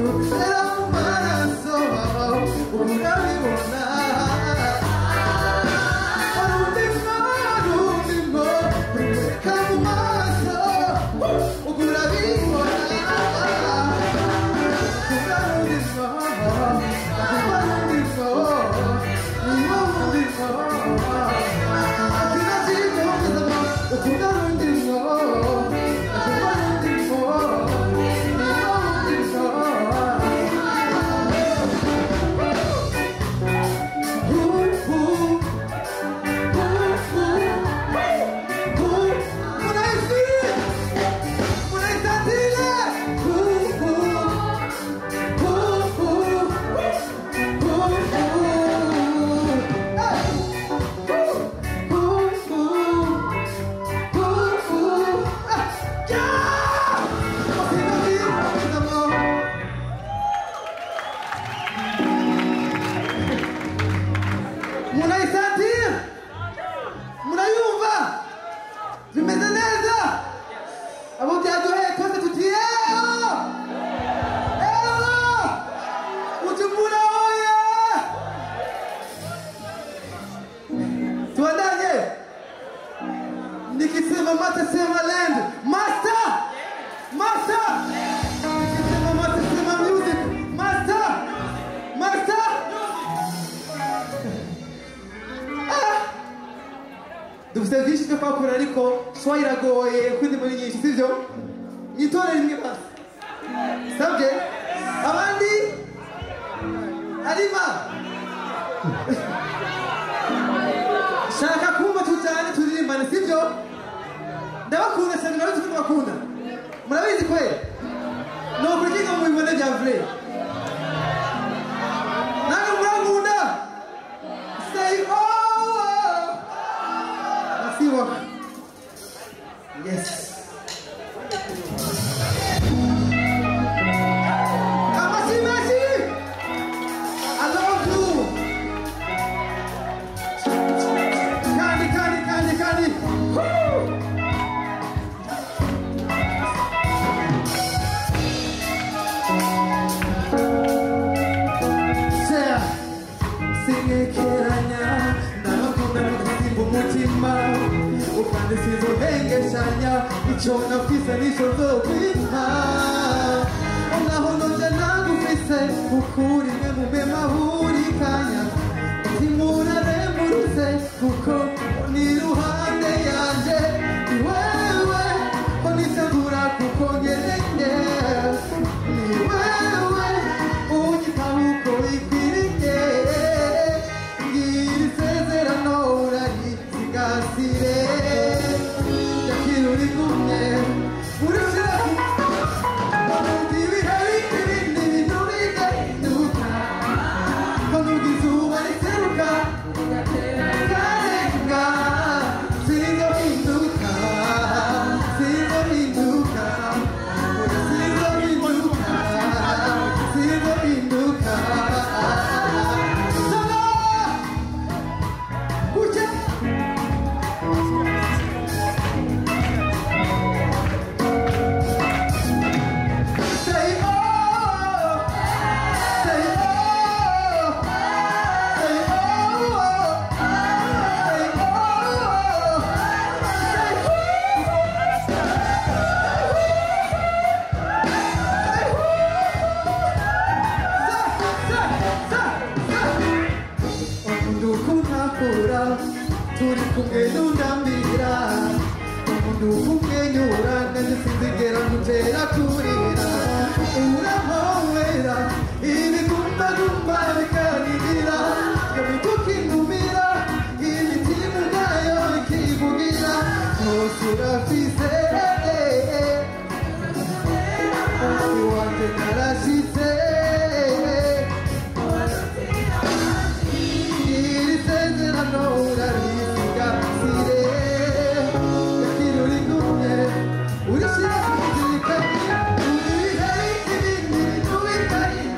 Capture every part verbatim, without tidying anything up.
Masterland, Master, Master, Masterland Music, Master, Master. Dufite byinshi byo kwakura ariko shwa iragoye kuko ndimo nyinshi sivyo nitore rimwe basi sabye abandi arima shaka kumva tujyane turirimbane sivyo ndabakunda cyane nawe tukubakunda murabizi kweli no kukinga mu bibone bya vrai nani murangunda say oh asiwa yes Sizohengeshanya ico nafise nico nzokwima naho noja nagufise ukuri mwe mube mahurikanya timuraremurutse kuko ni ruhande yanje ni wewe onitegura kuko ngerenge ni wewe unyitahuko ikwiriye ngiri sezerano urarisigasire turi kumwe n'undambira umuntu kumwenyura kandi sinzigera mutera kurira urampowera ibigumbagumba bikanirira bikukinumira imitima ubwayo ikivugira hose urafise hose wanje narashitse iri sezerano urarisigasire yakira uri kumwe urishira kuzirikanye urihe ibindi bintu bitari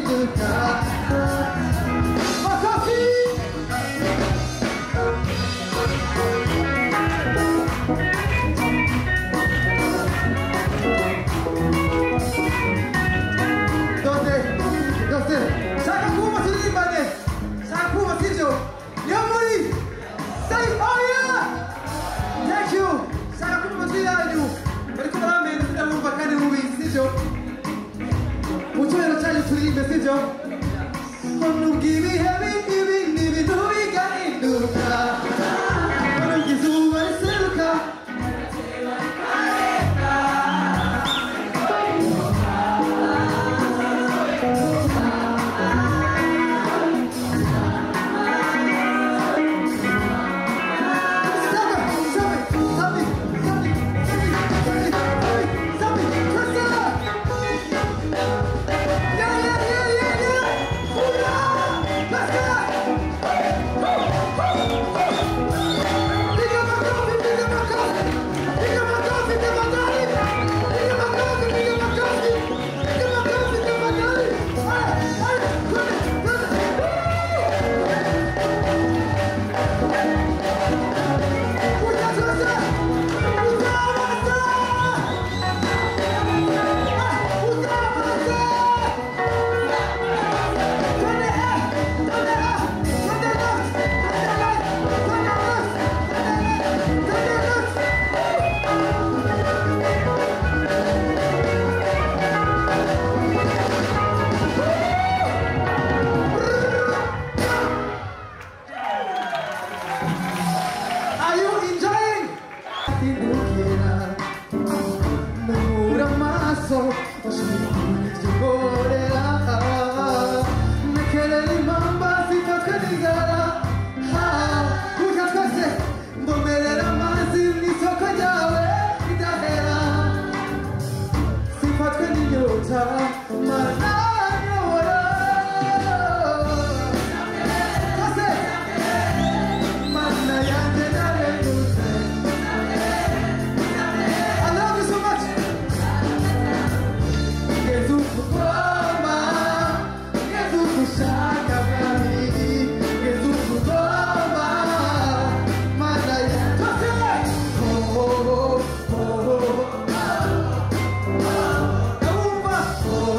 Oh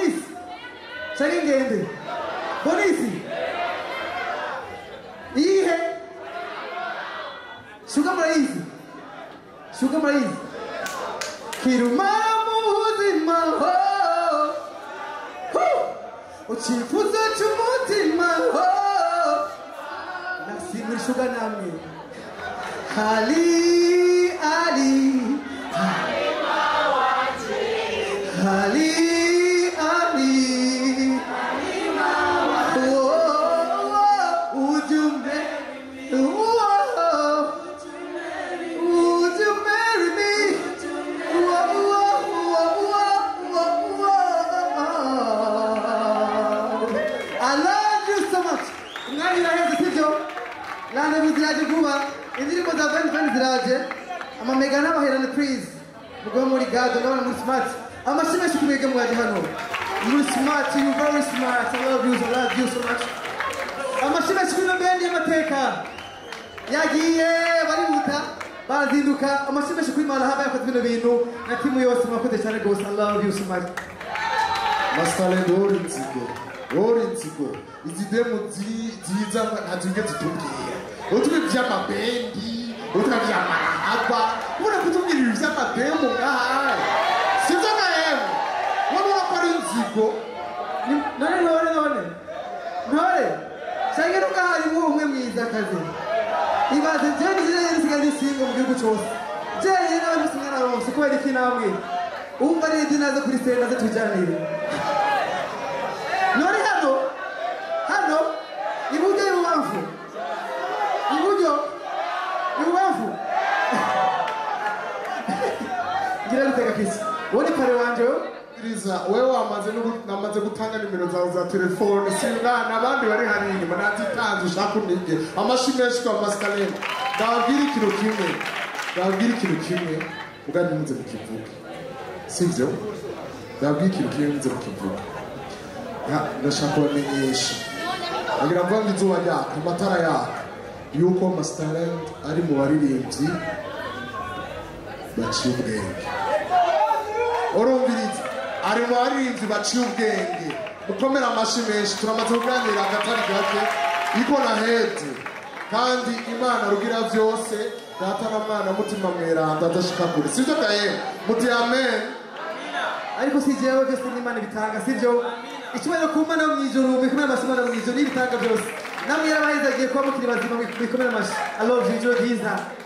Bonisi cyangwa ingende Bonisi iyihe shuga murayizi shuga murayizi kiruma mu buzima ho ucyifuzo cy'umutima ho nasimuri shuga namwe hali ali hali ali Lana muziraje kuba indirimbo za band band ziraje ama mega n'abahera please mugwe muri gado n'abana muri smart amashime shukubege mwaje hano muri smart you very smart I love you I love you so much amashime shukubege band y'amateka yagiye bari buta bazinduka amashime shukubege Marahaba yakoze bino bintu na timu yose mwakoze cyane gose I love you so much Masterland Orientigo Orientigo izi demo ziza ntazinge zitubwira utwe by'amabendi utwe by'amarahaba ubona kutubwira ibi by'amademo ngaha sizo ngahewe wabona ko ari inzigo none none none none cyangwa nuko harimo umwe mwiza akazi ibaze jeni jeni nsigaye nsinga mu gihugu cyose jeni nawe nsinga na ronse kubera iki namwe umva redi naza kuri sena ze tujyanire none hano hano iburyo ibubamfu iburyo ibubamfu ngira gutega kisi wowe ni pare wanje Iriza wewe wamaze namaze gutanga nimero zawe za telefone singana abandi bari hari inyuma natitanze ushaka unige amashimeshi kwa Masterland ndabwira ikintu kimwe ndabwira ikintu kimwe ugandi muze mukivuga sivyo ndabwira ikintu kimwe muze mukivuga ya ndashaka kubamenyesha agira ngo ngizuba ryaka amatara yaka yuko Masterland ari mu baririmbyi baciye ubwenge orumviriza ari mu baririmbyi baciye ubwenge ukomera amashi menshi turamaze kuganira agatari gake iko na hete kandi Imana rugira byose data na mwana mutima mweranda adashika kure sivyo gaye muti amen ariko si jewe byose n'Imana bitanga sivyo ikibazo kumana mu ijuru bikomera amasimana mu ijuru n'ibitanga byose namwe yarabahizagiye kuba mukiri bazima bikomera amashi I love you Joe Giza